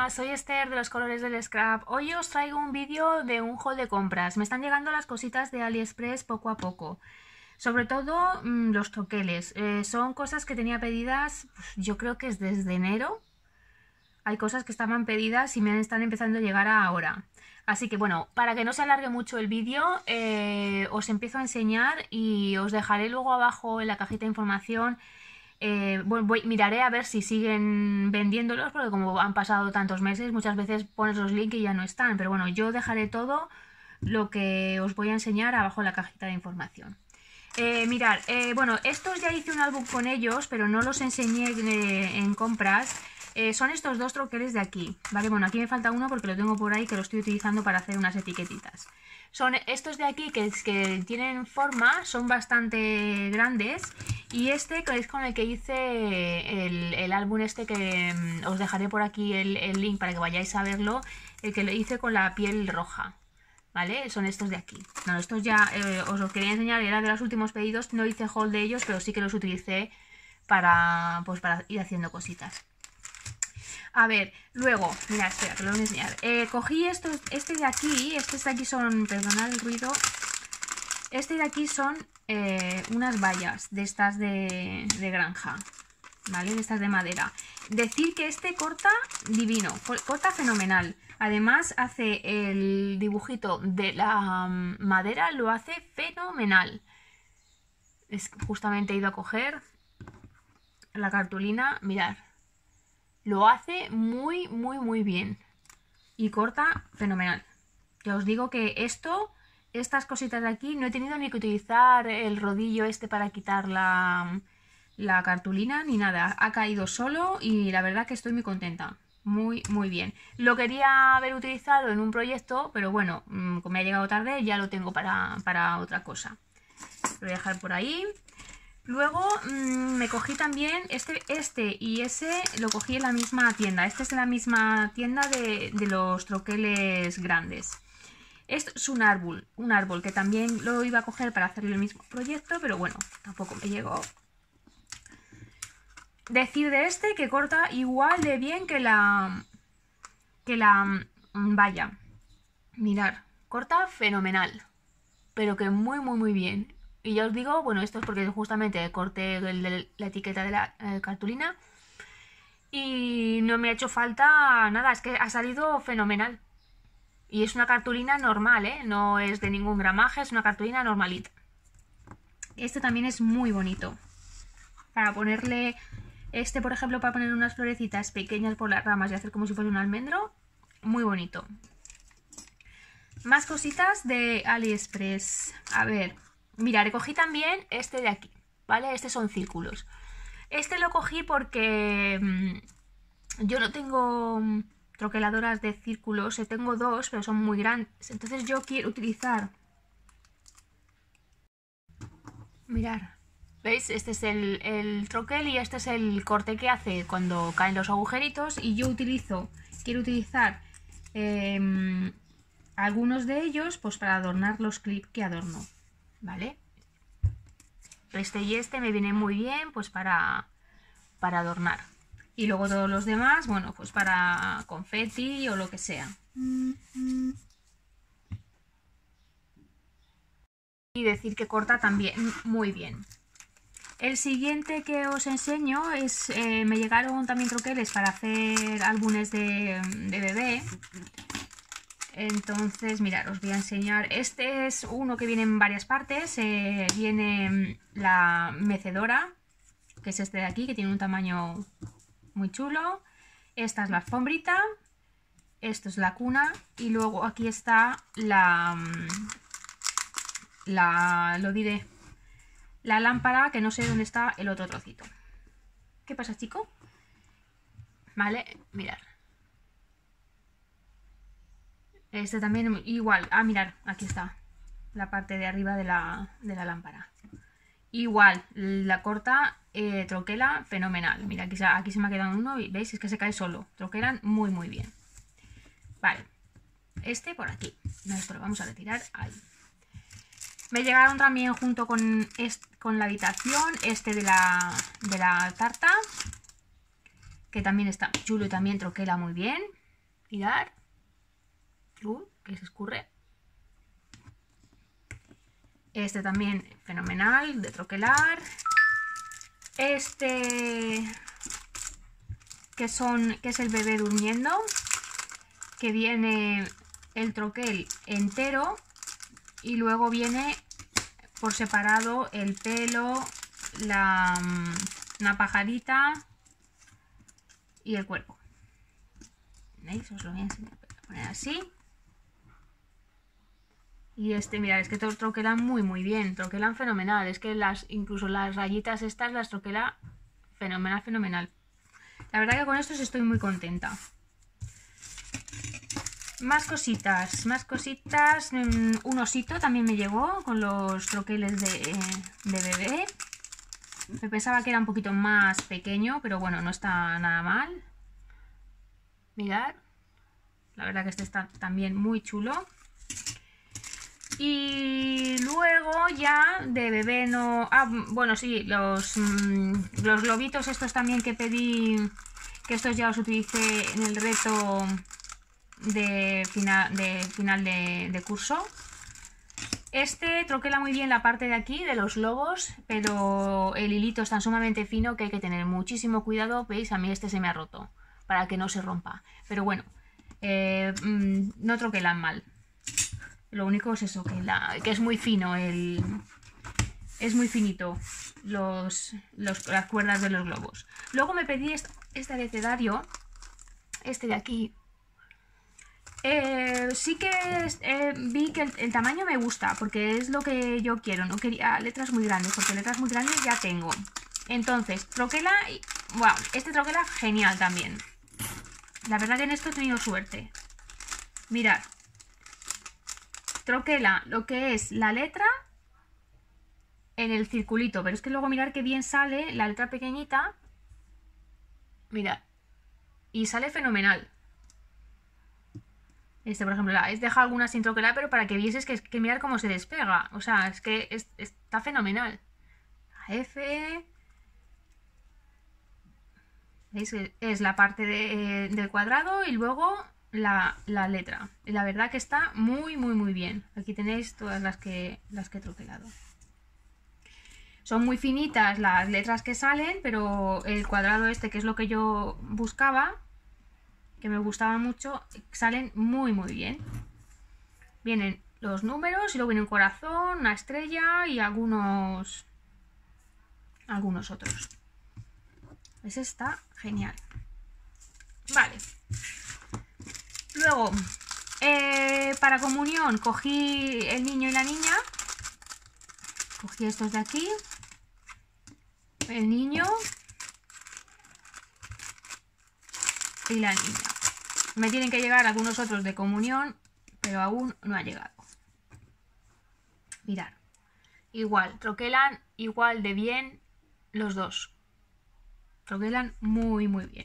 soy Esther de los colores del scrap. Hoy os traigo un vídeo de un haul de compras. Me están llegando las cositas de AliExpress poco a poco. Sobre todo los troqueles. Son cosas que tenía pedidas, pues, yo creo que es desde enero. Hay cosas que estaban pedidas y me están empezando a llegar ahora. Así que bueno, para que no se alargue mucho el vídeo, os empiezo a enseñar y os dejaré luego abajo en la cajita de información. Miraré a ver si siguen vendiéndolos, porque como han pasado tantos meses, muchas veces pones los links y ya no están. Pero bueno, yo dejaré todo lo que os voy a enseñar abajo en la cajita de información. Mirad, bueno, estos ya hice un álbum con ellos, pero no los enseñé en compras. Son estos dos troqueles de aquí, ¿vale? Bueno, aquí me falta uno porque lo tengo por ahí, que lo estoy utilizando para hacer unas etiquetitas. Son estos de aquí que tienen forma, son bastante grandes. Y este que es con el que hice el álbum este, que os dejaré por aquí el link para que vayáis a verlo, el que lo hice con la piel roja, ¿vale? Son estos de aquí. No, estos ya os los quería enseñar, era de los últimos pedidos, no hice haul de ellos, pero sí que los utilicé para ir haciendo cositas. A ver, luego, mira, espera, que lo voy a enseñar. Cogí este de aquí, estos de aquí son, perdonad el ruido, este de aquí son unas vallas de estas de granja, ¿vale? De estas de madera. Decir que este corta divino, corta fenomenal. Además hace el dibujito de la madera, lo hace fenomenal. Justamente he ido a coger la cartulina, mirad. Lo hace muy bien y corta fenomenal. Ya os digo que estas cositas de aquí, no he tenido ni que utilizar el rodillo este para quitar la cartulina ni nada. Ha caído solo y la verdad que estoy muy contenta. Muy bien. Lo quería haber utilizado en un proyecto, pero bueno, como me ha llegado tarde, ya lo tengo para otra cosa. Lo voy a dejar por ahí. Luego me cogí también este y ese lo cogí en la misma tienda. Este es en la misma tienda de los troqueles grandes. Esto es un árbol que también lo iba a coger para hacer el mismo proyecto, pero bueno, tampoco me llegó. Decir de este que corta igual de bien que la valla. Mirad, corta fenomenal, pero que muy bien. Y ya os digo, bueno, esto es porque justamente corté la etiqueta de la cartulina y no me ha hecho falta nada, es que ha salido fenomenal. Y es una cartulina normal, ¿eh? No es de ningún gramaje, es una cartulina normalita. Este también es muy bonito. Para ponerle, por ejemplo, para poner unas florecitas pequeñas por las ramas y hacer como si fuese un almendro, muy bonito. Más cositas de AliExpress. A ver, mira, recogí también este de aquí, ¿vale? Estos son círculos. Este lo cogí porque yo no tengo troqueladoras de círculos, tengo dos, pero son muy grandes. Entonces yo quiero utilizar... Mirad, ¿veis? Este es el troquel y este es el corte que hace cuando caen los agujeritos. Y yo quiero utilizar algunos de ellos pues para adornar los clips que adorno, ¿vale? Este y este me vienen muy bien pues para adornar. Y luego todos los demás, bueno, pues para confeti o lo que sea. Y decir que corta también muy bien. El siguiente que os enseño es, me llegaron también troqueles para hacer álbumes de bebé. Entonces, mirad, os voy a enseñar. Este es uno que viene en varias partes. Viene la mecedora, que es este de aquí, que tiene un tamaño muy chulo. Esta es la alfombrita. Esto es la cuna. Y luego aquí está la lámpara, que no sé dónde está el otro trocito. ¿Qué pasa, chico? Vale, mirad. Este también igual. Ah, mirad, aquí está la parte de arriba de la lámpara. Igual, la corta troquela fenomenal. Mira, aquí se me ha quedado uno y veis, es que se cae solo. Troquelan muy bien. Vale, este por aquí. Esto lo vamos a retirar ahí. Me llegaron también junto con la habitación de la tarta, que también está chulo y también troquela muy bien. Mirad. Que se escurre. Este también fenomenal, de troquelar. Este que es el bebé durmiendo, que viene el troquel entero y luego viene por separado el pelo, una pajarita y el cuerpo. ¿Veis? Os lo voy a enseñar. Voy a poner así. Y mirad, es que troquelan muy bien, troquelan fenomenal. Es que incluso las rayitas estas las troquela fenomenal. La verdad que con estos estoy muy contenta. Más cositas. Un osito también me llegó con los troqueles de bebé. Me pensaba que era un poquito más pequeño, pero bueno, no está nada mal. Mirad. La verdad que este está también muy chulo. Y luego ya de bebé no... bueno, sí, los globitos estos también que pedí, que estos ya los utilicé en el reto de final de curso. Este troquela muy bien la parte de aquí, de los lobos, pero el hilito es tan sumamente fino que hay que tener muchísimo cuidado. ¿Veis? A mí este se me ha roto, para que no se rompa. Pero bueno, no troquelan mal. Lo único es eso, que es muy fino, es muy finito las cuerdas de los globos. Luego me pedí este abecedario, este de aquí. Sí que vi que el tamaño me gusta, porque es lo que yo quiero. No quería letras muy grandes, porque letras muy grandes ya tengo. Entonces, troquela, wow, este troquela genial también. La verdad que en esto he tenido suerte. Mirad. Troquela lo que es la letra en el circulito, pero es que luego mirad que bien sale la letra pequeñita. Mirad. Y sale fenomenal. Por ejemplo, he dejado algunas sin troquelar, pero para que vieses que mirad cómo se despega. O sea, es que está fenomenal. La F. ¿Veis? Es la parte del cuadrado y luego la letra. Y la verdad que está muy bien. Aquí tenéis todas las que he troquelado. Son muy finitas las letras que salen, pero el cuadrado que es lo que yo buscaba, que me gustaba mucho, salen muy bien. Vienen los números y luego viene un corazón, una estrella y algunos otros. Ese está genial. Vale. Luego, para comunión cogí el niño y la niña. Cogí estos de aquí. El niño y la niña. Me tienen que llegar algunos otros de comunión, pero aún no ha llegado. Mirad. Igual, troquelan igual de bien los dos. Troquelan muy bien.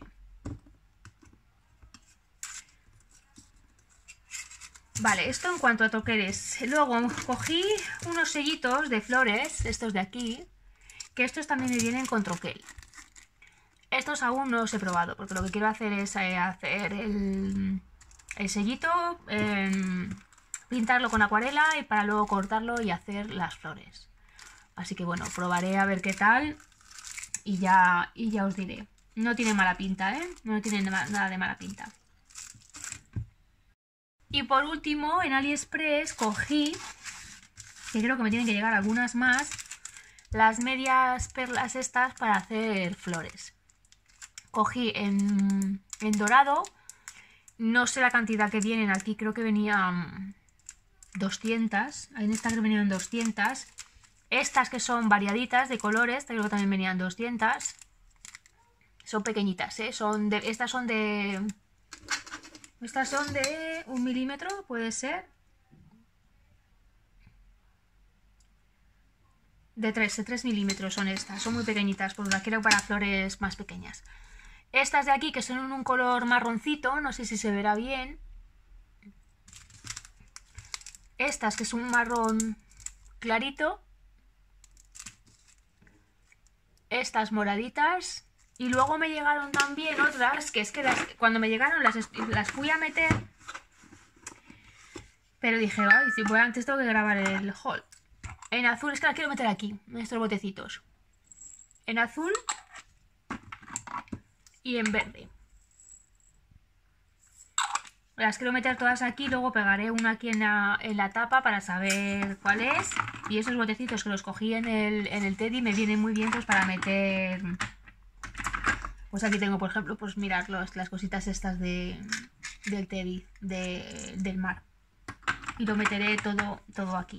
Vale, esto en cuanto a troqueles. Luego cogí unos sellitos de flores, estos de aquí, que estos también me vienen con troquel. Estos aún no los he probado, porque lo que quiero hacer es hacer el sellito, pintarlo con acuarela y para luego cortarlo y hacer las flores. Así que bueno, probaré a ver qué tal y ya os diré. No tiene mala pinta, ¿eh? No tiene nada de mala pinta. Y por último, en AliExpress cogí, que creo que me tienen que llegar algunas más, las medias perlas estas para hacer flores. Cogí en dorado, no sé la cantidad que vienen, aquí creo que venían 200, en esta creo que venían 200. Estas que son variaditas de colores, creo que también venían 200. Son pequeñitas, ¿eh? Estas son de 1 milímetro, puede ser. De 3 milímetros son estas, son muy pequeñitas, porque las quiero para flores más pequeñas. Estas de aquí, que son en un color marroncito, no sé si se verá bien. Estas, que es un marrón clarito. Estas moraditas. Y luego me llegaron también otras, que es que cuando me llegaron las fui a meter, pero dije, ay, si voy antes tengo que grabar el haul. En azul, es que las quiero meter aquí, en estos botecitos. En azul y en verde. Las quiero meter todas aquí, luego pegaré una aquí en la tapa para saber cuál es. Y esos botecitos que los cogí en el Teddy me vienen muy bien pues para meter... Pues aquí tengo, por ejemplo, pues mirad las cositas estas del Teddy, del mar. Y lo meteré todo aquí,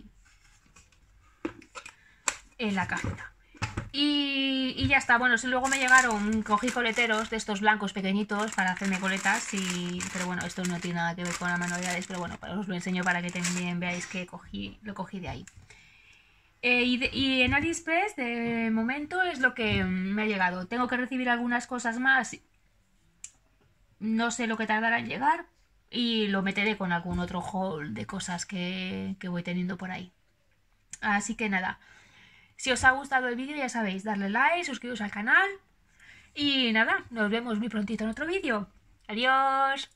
en la cajita. Y ya está. Bueno, si luego me llegaron, cogí coleteros de estos blancos pequeñitos para hacerme coletas. Pero bueno, esto no tiene nada que ver con las manualidades. Pero bueno, os lo enseño para que también veáis que lo cogí de ahí. Y en AliExpress de momento es lo que me ha llegado. Tengo que recibir algunas cosas más. No sé lo que tardará en llegar. Y lo meteré con algún otro haul de cosas que voy teniendo por ahí. Así que nada. Si os ha gustado el vídeo ya sabéis, darle like, suscribiros al canal. Y nada, nos vemos muy prontito en otro vídeo. Adiós.